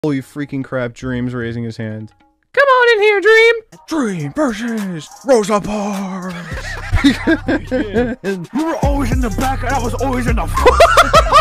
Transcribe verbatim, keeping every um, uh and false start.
Holy freaking crap, Dream's raising his hand. Come on in here, Dream! Dream versus Rosa Parks. Yeah. You were always in the back and I was always in the front.